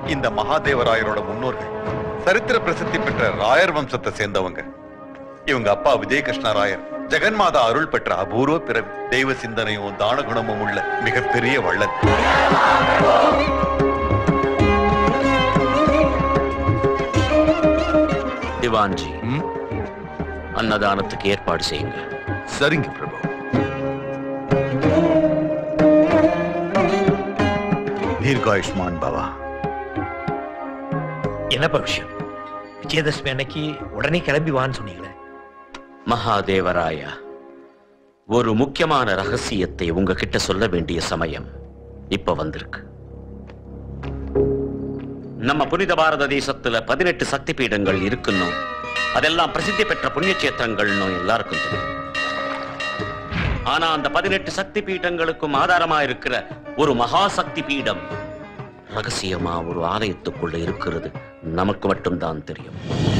இந்த மகாதேவராயரோட முன்னோர்கள் சரித்திர பிரசித்தி பெற்ற ராயர் வம்சத்தை சேர்ந்தவங்க. இவங்க அப்பா விஜயகிருஷ்ண ராயர் ஜெகன்மாதா அருள் பெற்ற அபூர்வ பிறவி. தெய்வ சிந்தனையும் தான குணமும் உள்ள மிகப்பெரிய வள்ளல். திவான்ஜி, அன்னதானத்துக்கு ஏற்பாடு செய்யுங்க. சரிங்க பிரபு. தீர்காயுஷ்மான் பவா. என்னப்பா விஷயம்? விஜயதசமி அன்னைக்கு உடனே கிளம்பி வான்னு சொன்னீங்களே. மகாதேவராயா, ஒரு முக்கியமான ரகசியத்தை உங்ககிட்ட சொல்ல வேண்டிய சமயம் இப்ப வந்திருக்கு. நம்ம புனித பாரத தேசத்துல 18 சக்தி பீடங்கள் இருக்குன்னு, அதெல்லாம் பிரசித்தி பெற்ற புண்ணிய கஷேத்திரங்கள்னு எல்லாருக்கும் தெரியும். ஆனா அந்த 18 சக்தி பீடங்களுக்கும் ஆதாரமா இருக்கிற ஒரு மகா சக்தி பீடம் ரகசியமா ஒரு ஆலயத்துக்குள்ள இருக்கிறது நமக்கு மட்டும்தான் தெரியும்.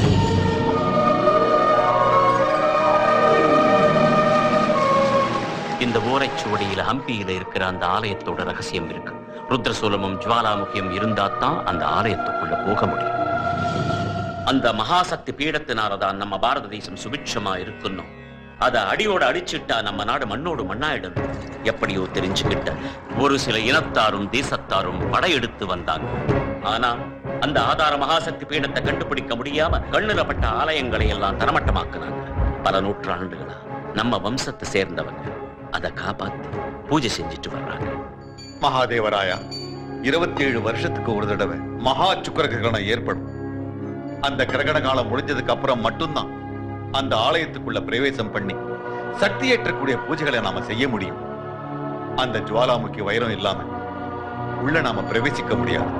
இந்த ஓரைச்சுவடியில ஹம்பியில இருக்கிற அந்த ஆலயத்தோட ரகசியம் இருக்கு. ருத்ரசூலமும் ஜுவாலாமுகியும் இருந்தாத்தான் அந்த ஆலயத்துக்குள்ள போக முடியும். அந்த மகாசக்தி பீடத்தினாலதான் நம்ம பாரத தேசம் சுபிட்சமா இருக்கணும். அதை அடியோட அடிச்சுட்டா நம்ம நாடு மண்ணோடு மண்ணாயிடும். எப்படியோ தெரிஞ்சுக்கிட்ட ஒரு சில இனத்தாரும் தேசத்தாரும் படையெடுத்து வந்தாங்க. ஆனா அந்த ஆதார மகாசக்தி பீடத்தை கண்டுபிடிக்க முடியாம கண்ணுலப்பட்ட ஆலயங்களை எல்லாம் தரமட்டமாக்குனாங்க. பல நூற்றாண்டுகளா நம்ம வம்சத்தை சேர்ந்தவங்க அதை காப்பாத்தி பூஜை செஞ்சுட்டு வர்றாங்க. மகாதேவராயா, 27 வருஷத்துக்கு ஒரு தடவை மகா சுக்கிர கிரகணம் ஏற்படும். அந்த கிரகண காலம் முடிஞ்சதுக்கு அப்புறம் மட்டும்தான் அந்த ஆலயத்துக்குள்ள பிரவேசம் பண்ணி சக்தியேற்றக்கூடிய பூஜைகளை நாம செய்ய முடியும். அந்த ஜுவாலாமுகி வைரம் இல்லாம உள்ள நாம பிரவேசிக்க முடியாது.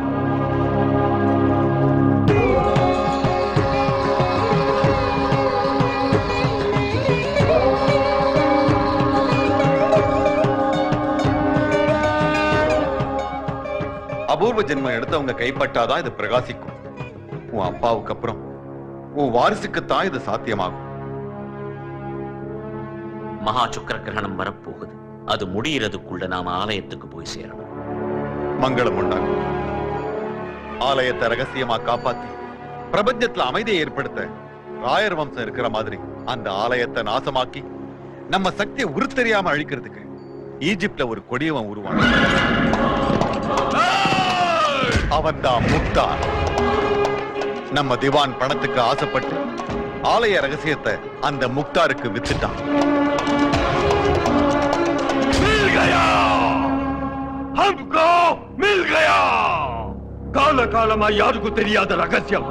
அபூர்வ ஜென்மம் எடுத்தவங்க கைப்பட்டாதான் இது பிரகாசிக்கும். உன் அப்பாவுக்கு அப்புறம் உன் வாரிசுக்குத்தான் இது சாத்தியமாகும். மகா சுக்கிர கிரகணம் வரப்போகுது. அது முடியறதுக்குள்ள நாம ஆலயத்துக்கு போய் சேரணும். மங்களம் உண்டாகும். ஆலயத்தை ரகசியமா காப்பாத்தி பிரபஞ்சத்துல அமைதியை ஏற்படுத்த ராயர் வம்சம் இருக்கிற மாதிரி அந்த ஆலயத்தை நாசமாக்கி நம்ம சக்தியை உருத்தெரியாம அழிக்கிறதுக்கு ஈஜிப்ட்ல ஒரு கொடியவன் உருவான. அவன்தான் முக்தார். நம்ம திவான் பணத்துக்கு ஆசைப்பட்டு ஆலய ரகசியத்தை அந்த முக்தாருக்கு வித்துட்டான். கால காலமா யாருக்கும் தெரியாத ரகசியம்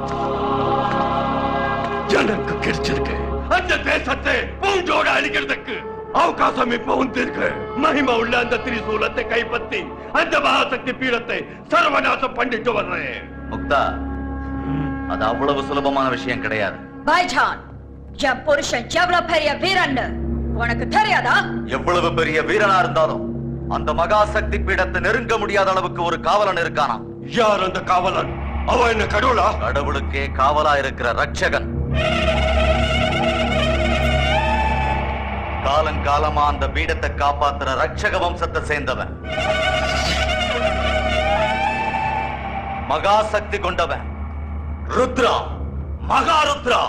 எனக்கு கிடைச்சிருக்கு. அந்த தேசத்தை பூஞ்சோட அழிக்கிறதுக்கு அவகாசம் இப்ப வந்திருக்கு. மகிமா உள்ள அந்த திரிசூலத்தை கைப்பற்றி அந்த மகாசக்தி பீடத்தை சர்வநாசம் பண்ணிட்டு வர்றேன். முக்தா, அது அவ்வளவு சுலபமான விஷயம் கிடையாது. பாய்ஜான், என் புருஷன் எவ்வளவு பெரிய வீரன்னு உனக்கு தெரியாதா? எவ்வளவு பெரிய வீரனா இருந்தாலும் அந்த மகாசக்தி பீடத்தை நெருங்க முடியாத அளவுக்கு ஒரு காவலன் இருக்கானா? யார் அந்த காவலன்? அவன் என்ன கடவுளா? கடவுளுக்கே காவலா இருக்கிற ரட்சகன். காலங்காலமா அந்த பீடத்தை காப்பாத்துற ரட்சக வம்சத்தை சேர்ந்தவன், மகாசக்தி கொண்டவன், ருத்ரா, மகாருத்ரா.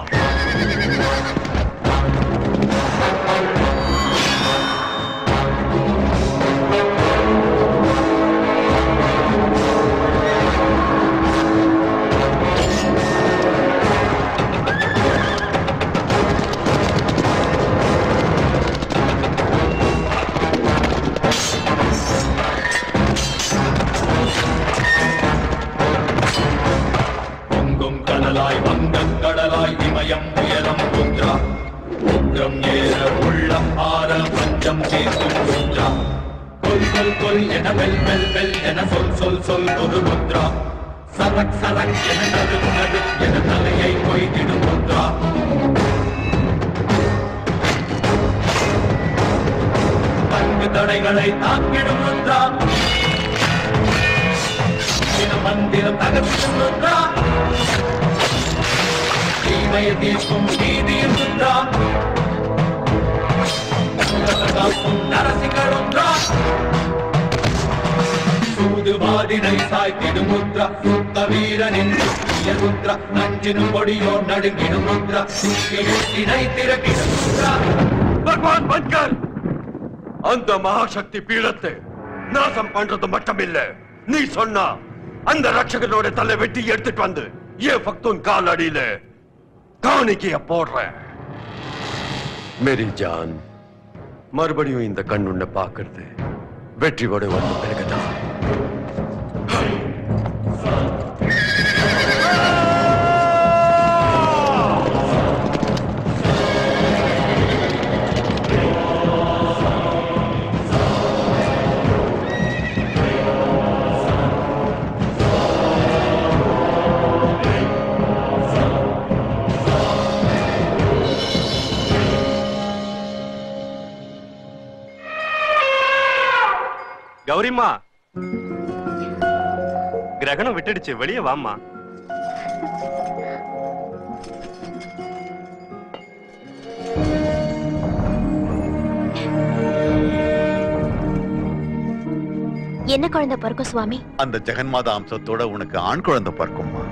கடலாய் இமயம் உயரம் ருத்ரா, உக்ரம் ஏற உள்ளம் ஆற பஞ்சம் சேர்க்கும் ருத்ரா. கொல் கொல் கொல் என வெல் வெல் வெல் என சொல் சொல் சொல் ஒரு ருத்ரா. சரக் சரக் என நடு நடு என தலையை கொய்திடும் ருத்ரா. பங்கு தடைகளை தாக்கிடும் ருத்ரா. மந்திரம் தகர்த்திடும் ருத்ரா. தீமையை தீர்க்கும் நீதியும் ருத்ரா. நரசிங்க ருத்ரா. சூதுவா ஆதினை சாய்த்திடும் முத்ரா சுத்த வீரனின் ருத்ரா நஞ்சினும் பொடியோ நடுங்கிடும் ருத்ரா திணை திறக்கிடும் ருத்ரா. பகவான் பன்கர், அந்த மகாசக்தி பீடத்தை நாசம் பண்றது மட்டுமில்ல, நீ சொன்னா அந்த ரட்சகனோட தலை வெட்டி எடுத்துட்டு வந்து ஏன் பக்தூன் கால் அடியில காணிக்கைய போடுற. மேரி ஜான், மறுபடியும் இந்த கண்ணுண்ண பாக்குறது வெற்றியோட வந்த பிறகுதான். கௌரிம்மா, கிரகணம் விட்டுடுச்சு, வெளியே வாம்மா. என்ன குழந்தை பிறக்கும் சுவாமி? அந்த ஜெகன்மாதா அம்சத்தோட உனக்கு ஆண் குழந்தை பிறக்கும்மா.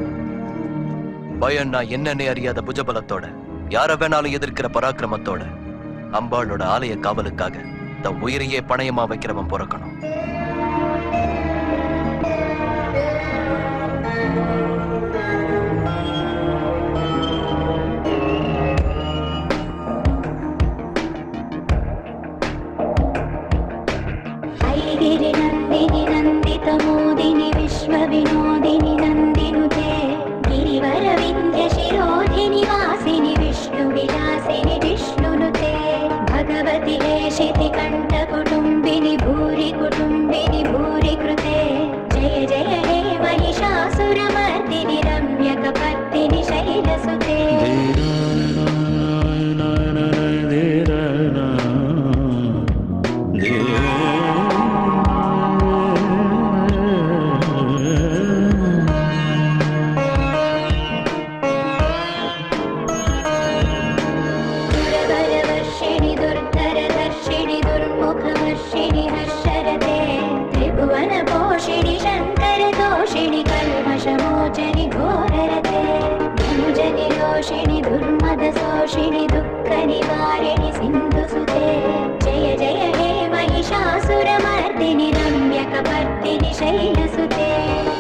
பயன்னா என்னன்னே அறியாத புஜபலத்தோட, யார வேணாலும் எதிர்க்கிற பராக்கிரமத்தோட, அம்பாளோட ஆலய காவலுக்காக தன் உயிரையே பணயமா வைக்கிறவன் பிறக்கணும். ஐகிரி நந்தினி நந்தித மோதினி விஸ்வ வினோதினி நந்தினுதே गिरिवर विंध्य शिरोधिनि वासिनि विष्णु विलासिनि विष्णुनुते भगवति लेशिति कंठ कुटुंबिनि भूरि कृते जय जय हे महिषासुरमर्दिनि रम्यकपर्दिनि शैलसुते. मोचनि घोररते धनुजनि रोषिणि दुर्मदशोषिणि दुःख निवारिणि सिन्धुसुते जय जय हे महिषासुरमर्दिनि रम्यकपर्दिनि शैलसुते.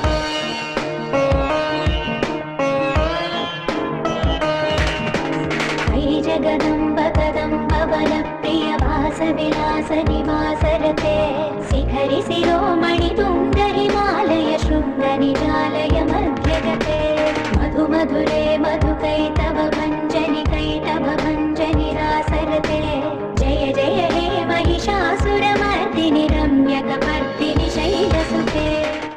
अयि जगदम्ब कदम्ब वनप्रिय वासविलास निवासरते शिखरि शिरोमणि तुङ्ग हिमालय शृङ्ग निजालय मध्यगते मधु मधुरे मधुकैतव भञ्जनि कैटभ भञ्जनि रासरते जय जय हे महिषासुरमर्दिनि रम्यकपर्दिनि शैलसुते.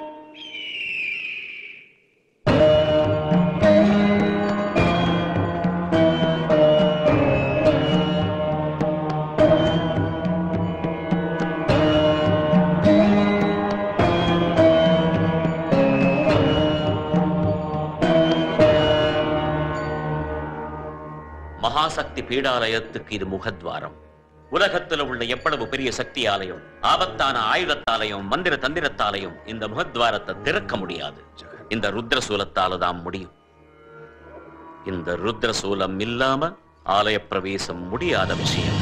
மகாசக்தி பீடாலயத்துக்கு இது முகத்வாரம். உலகத்தில் உள்ள எவ்வளவு பெரிய சக்தி ஆலயம், ஆபத்தான ஆயுதத்தாலையும் மந்திர தந்திரத்தாலையும் இந்த முகத்வாரத்தை திறக்க முடியாது. இந்த ருத்ரசூலத்தால தான் முடியும். இந்த ருத்ரசூலம் இல்லாம ஆலய பிரவேசம் முடியாத விஷயம்.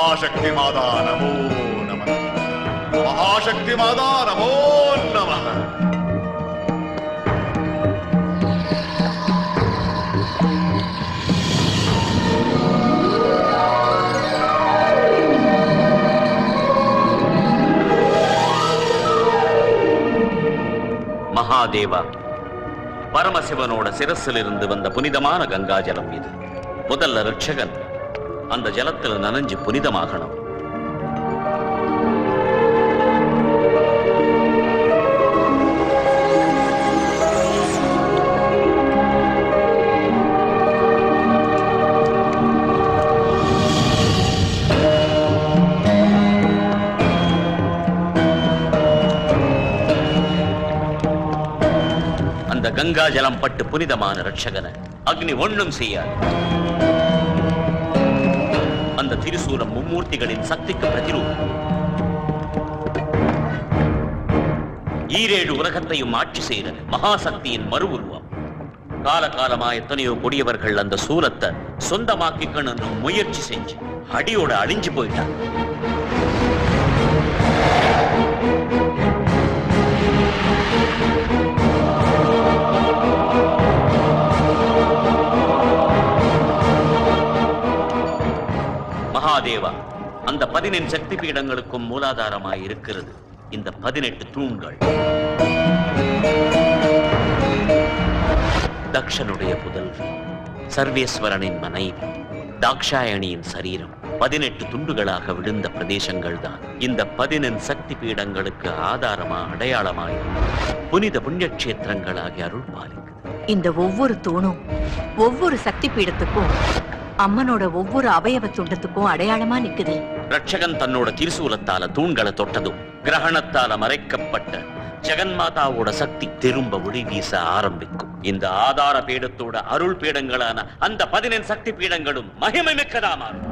महाशक्ति माता नमो नमः। महाशक्ति माता नमो नमः। மகாதேவா, பரமசிவனோட சிரசிலிருந்து வந்த புனிதமான கங்கா ஜலம் இது. முதல்ல ரட்சகன் அந்த ஜலத்தில் நனைஞ்சு புனிதமாகணும். அந்த கங்கா ஜலம் பட்டு புனிதமான ரட்சகனை அக்னி ஒண்ணும் செய்யாது. அந்த திரிசூலம் மும்மூர்த்திகளின் சக்திக்கு பிரதிரூபம். ஈரேழு உலகத்தையும் ஆட்சி செய்கிற மகாசக்தியின் மறு உருவம். காலகாலமா எத்தனையோ கொடியவர்கள் அந்த சூலத்தை சொந்தமாக்கிக்கணும்னு முயற்சி செஞ்சு அடியோட அழிஞ்சு போயிட்டாங்க. மகாதேவா, அந்த 18 சக்தி பீடங்களுக்கும் மூலாதாரமாய் இருக்கிறது இந்த 18 தூண்கள். தக்ஷனுடைய புதல்வி, சர்வேஸ்வரனின் மனைவி, தாக்ஷாயணியின் சரீரம் 18 துண்டுகளாக விழுந்த பிரதேசங்கள் தான் இந்த 18 சக்தி பீடங்களுக்கு ஆதாரமா அடையாளமாய் புனித புண்ணியக்ஷேத்திரங்களாகி அருள் பாலிக்குது. இந்த ஒவ்வொரு தூணும் ஒவ்வொரு சக்தி பீடத்துக்கும் அம்மனோட ஒவ்வொரு அவயவ துண்டத்துக்கும் அடையாளமா நிக்குது. ரட்சகன் தன்னோட திரிசூலத்தால தூண்களை தொட்டதும் கிரகணத்தால மறைக்கப்பட்ட ஜெகன்மாதாவோட சக்தி திரும்ப ஒளி வீச ஆரம்பிக்கும். இந்த ஆதார பீடத்தோட அருள் பீடங்களான அந்த 18 சக்தி பீடங்களும் மகிமை மிக்கதா மாறும்.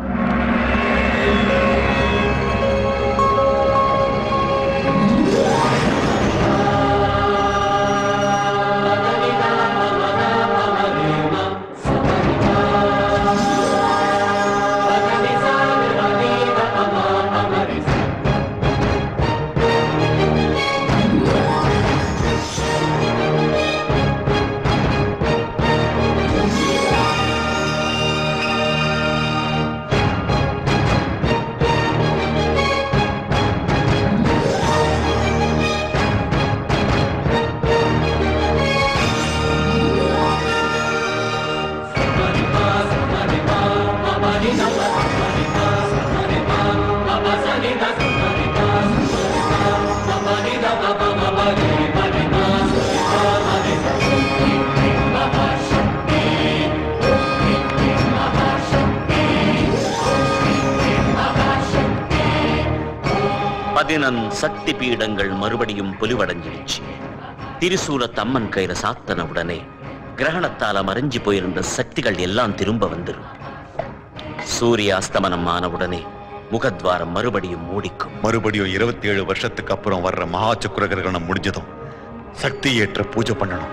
சக்தி பீடங்கள் மறுபடியும் பொலிவடைஞ்சிடுச்சு. திரிசூலத்தை அம்மன் கையில சாத்தன உடனே கிரகணத்தால மறைஞ்சு போயிருந்த சக்திகள் எல்லாம் திரும்ப வந்துடும். சூரிய அஸ்தமனம் ஆன உடனே முகத்வாரம் மறுபடியும் மூடிக்கும். மறுபடியும் 27 வருஷத்துக்கு அப்புறம் வர்ற மகா சக்கர கிரகணம் முடிஞ்சதும் சக்தி ஏற்ற பூஜை பண்ணணும்.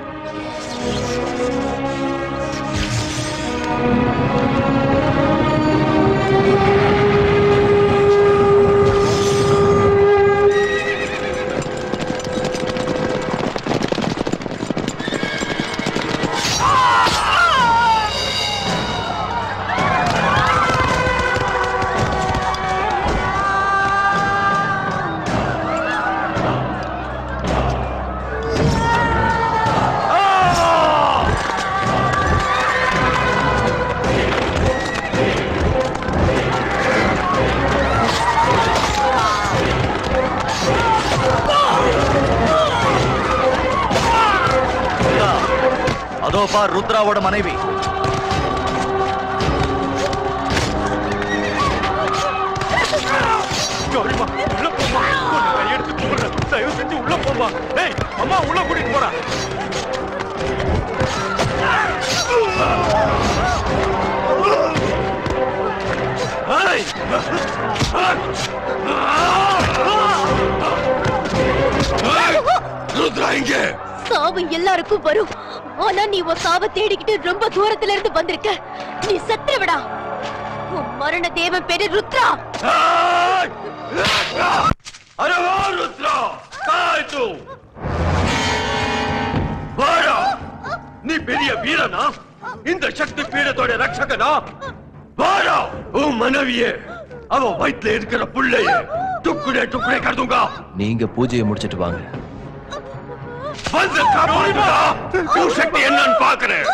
ருத்ராவோட மனைவி தயவு செஞ்சு உள்ள போமா. அம்மா உள்ள கூட்டிட்டு போறா. ருத்ரா இங்க. சாவு எல்லாருக்கும் வரும். ஆனா நீ உன் சாவை தேடிக்கிட்டு ரொம்ப தூரத்துல இருந்து வந்திருக்க. நீ செத்துவிடா. மரண தேவன் பேரு ருத்ரா. अरे वो रुद्रा कहाँ है तू? वाड़ा நீ பெரிய வீரனா? இந்த சக்தி பீடத்தோட ரட்சகனா? வாடா உன் மனைவியே அவ வயித்துல இருக்கிற புள்ளைய டுக்குடே டுக்குடே कर दूंगा. நீங்க பூஜையை முடிச்சிட்டு வாங்க. வந்து காப்பாத்துடா. உன் சக்தி என்னன்னு பாக்குறேன்.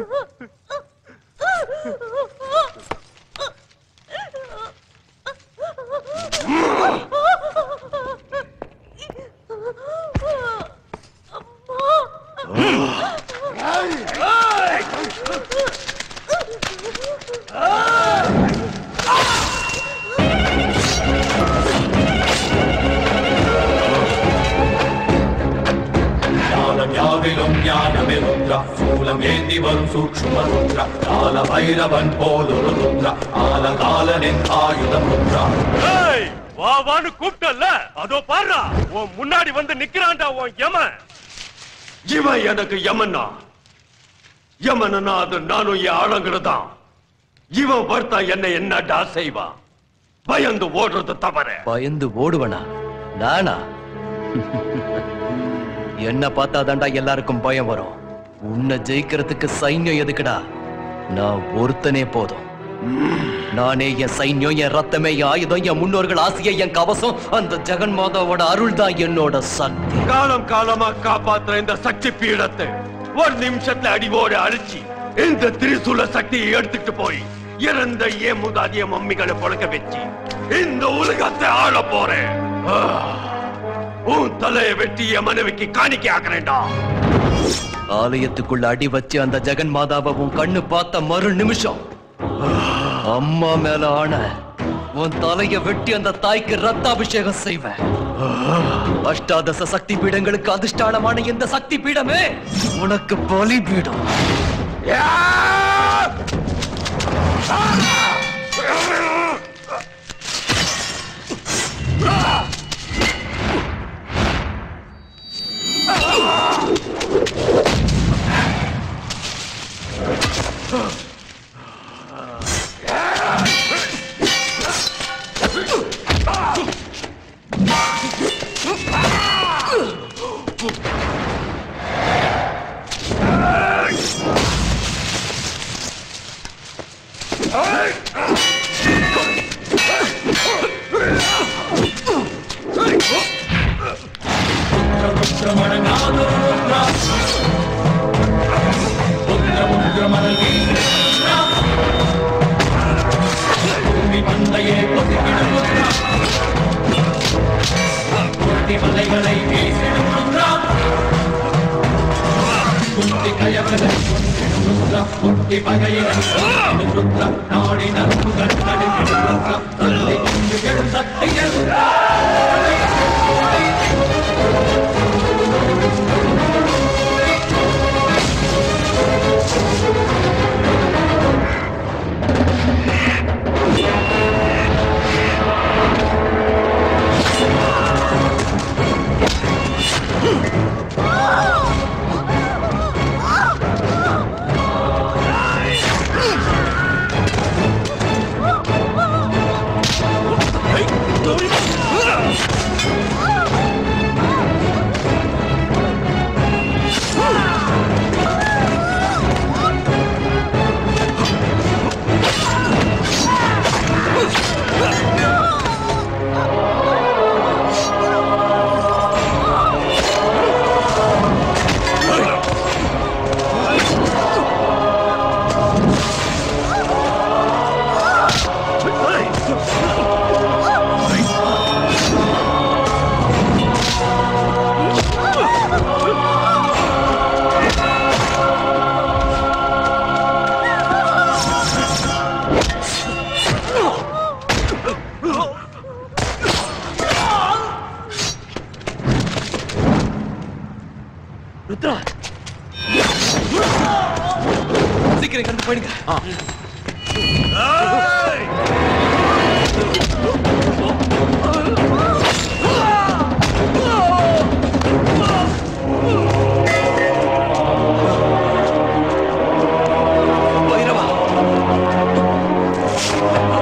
யாவிலும் ஞானமே ருத்ரா சூலம் ஏந்தி வரும் சூக்ஷ்ம ருத்ரா கால பைரவன் போலொரு ருத்ரா ஆலகாலனின் ஆயுதம் ருத்ரா. வா வான்னு கூப்பிட்டல்ல அதோ பாருடா உன் முன்னாடி வந்து நிக்கிறான்டா உன் யமன். இவன் எனக்கு யமன்னா யமனா அது நானும் என் ஆளுங்கிறதான். இவன் வர்த்தா என்னடா செய்வான்? பயந்து ஓடுறது தவற. பயந்து ஓடுவனா நானா? என்ன பார்த்தாதான்டா எல்லாருக்கும் பயம் வரும். உன்னை ஜெயிக்கிறதுக்கு சைன்யம் எதுக்குடா? நான் ஒருத்தனே போதும். நானே என் சைன்யம், என் ரத்தமே, என் ஆயுதம், என் முன்னோர்கள் ஆசையை, என் கவசம், அந்த ஜெகன் மாதாவோட அருள் தான் என்னோட சக்தி. காலம் காலமா காப்பாத்துற இந்த சக்தி பீடத்தை ஒரு நிமிஷத்துல அடிவோடு அழிச்சு இந்த திரிசூல சக்தியை எடுத்துட்டு போய் இறந்த ஏன் முதாதிய மம்மிகளை பொழக்க வச்சு இந்த உலகத்தை ஆள போறேன். உன் தலையை வெட்டி என் மனைவிக்கு காணிக்கை ஆக்குறேன்டா. ஆலயத்துக்குள்ள அடி வச்சு அந்த ஜெகன் மாதாவை உன் கண்ணு பார்த்த மறு நிமிஷம் அம்மா மேல ஆன உன் தலைய வெட்டி அந்த தாய்க்கு ரத்தாபிஷேகம் செய்வேன். அஷ்டாதச சக்தி பீடங்களுக்கு அதிஷ்டானமான இந்த சக்தி பீடமே உனக்கு பலி பீடம். சீக்கிரம் கண்டு போயிடுங்க. பைரவா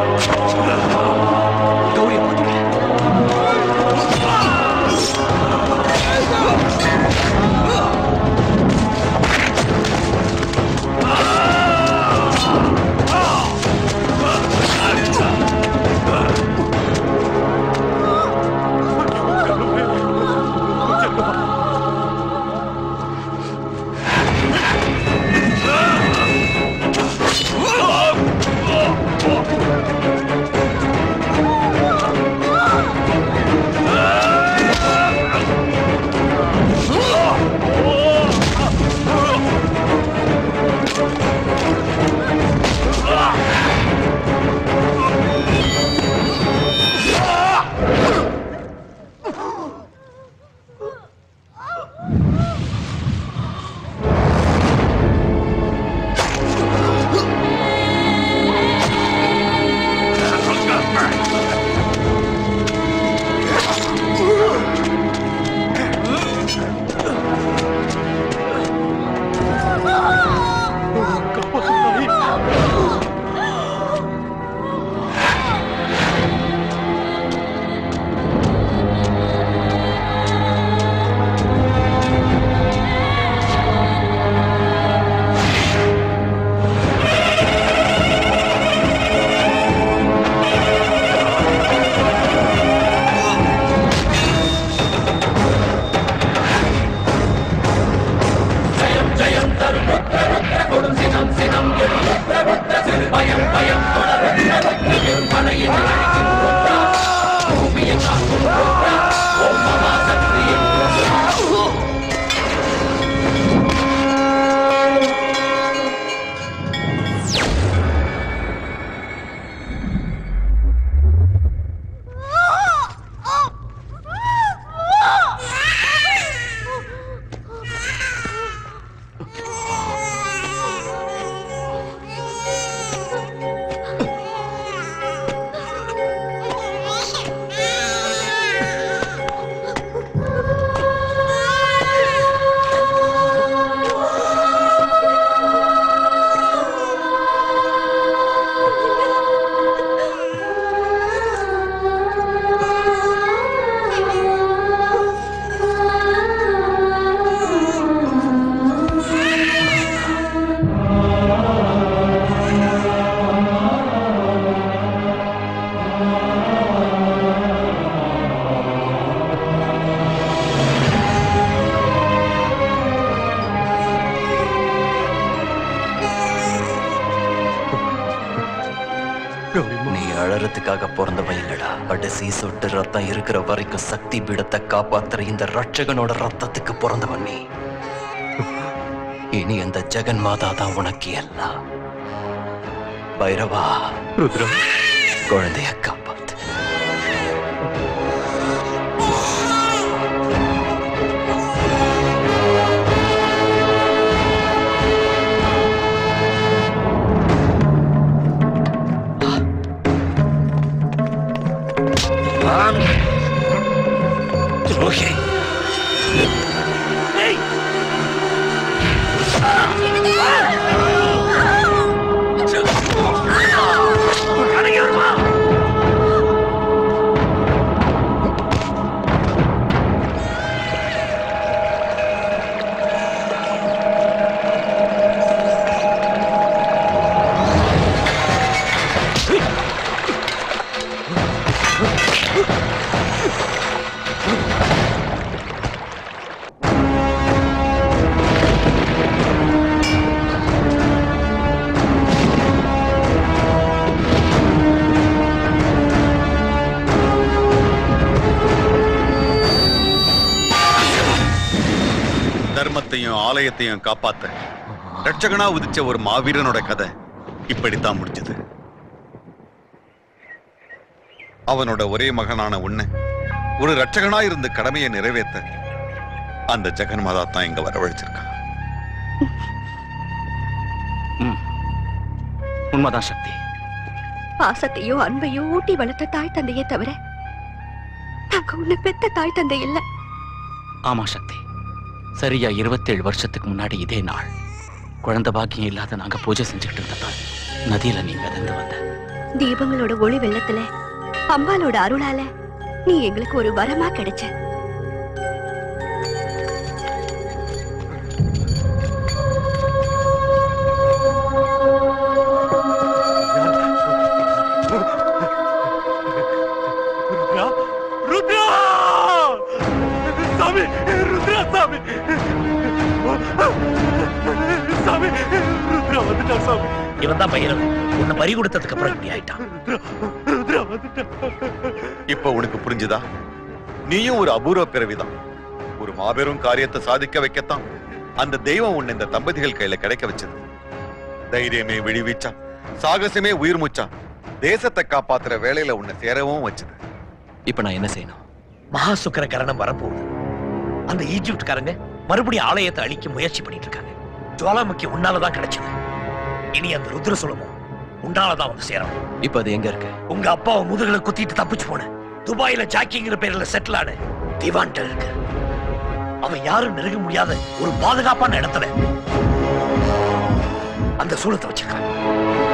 நீ அழறதுக்காக பிறந்தவன் இல்லடா. கடைசி சொட்டு ரத்தம் இருக்கிற வரைக்கும் சக்தி பீடத்தை காப்பாத்துற இந்த ரட்சகனோட ரத்தத்துக்கு பிறந்தவன் நீ. இனி அந்த ஜெகன் மாதா தான் உனக்கு எல்லாம். பைரவா, ருத்ரம், குழந்தைய காப்பாத்து. துரோகி! தர்மத்தையும் ஆலயத்தையும் காப்பாத்த ரட்சகனா உதிச்ச ஒரு மாவீரனோட கதை இப்படித்தான் முடிஞ்சது. அவனோட ஒரே மகனான உன்னை ஒரு ரட்சகனா இருந்து கடமையை நிறைவேற்ற அந்த ஜெகன்மாதா தான் இங்க வரவழைச்சிருக்கான். உண்மைதான் சக்தி. பாசத்தையோ அன்பையோ ஊட்டி வளர்த்த தாய் தந்தையே தவிர நாங்க உன்னை பெத்த தாய் தந்தை இல்ல. ஆமா சக்தி, சரியா 27 வருஷத்துக்கு முன்னாடி இதே நாள் குழந்தை பாக்கியம் இல்லாத நாங்க பூஜை செஞ்சுக்கிட்டு இருந்தப்ப நதியில நீ மிதந்து வந்த. தீபங்களோட ஒளி வெள்ளத்துல அம்பாலோட அருளால நீ எங்களுக்கு ஒரு வரமா கிடைச்ச. இவன் தான் பையன். உன்னை பறி கொடுத்ததுக்கு அப்புறம் இப்படி ஆயிட்டான். இப்ப உனக்கு புரிஞ்சுதா? நீயும் ஒரு அபூர்வ பிறவிதான். ஒரு மாபெரும் காரியத்தை சாதிக்க வைக்கத்தான் அந்த தெய்வம் உன்னை இந்த தம்பதிகள் கையில கிடைக்க வச்சது. தைரியமே விழிவீச்சா, சாகசமே உயிர் மூச்சா, தேசத்தை காப்பாத்துற வேலையில உன்னை சேரவும் வச்சது. இப்ப நான் என்ன செய்யணும்? மகா சுக்கர கரணம் வரப்போகுது. அந்த ஈஜிப்ட்காரங்க மறுபடியும் ஆலயத்தை அழிக்க முயற்சி பண்ணிட்டு இருக்காங்க. ஜுவாலாமுக்கி உன்னாலதான் கிடைச்சது. இனி அந்த ருத்ர சுலமும் உன்னாலதான் வந்து சேரணும். இப்ப அது எங்க இருக்கு? உங்க அப்பாவை முதுகுல குத்திட்டு தப்பிச்சு போன துபாயில ஜாக்கிங்கிற பேர்ல செட்டில் ஆன திவான்ட இருக்கு. அவன் யாரும் நெருங்க முடியாத ஒரு பாதுகாப்பான இடத்துல அந்த சூலத்தை வச்சிருக்கான்.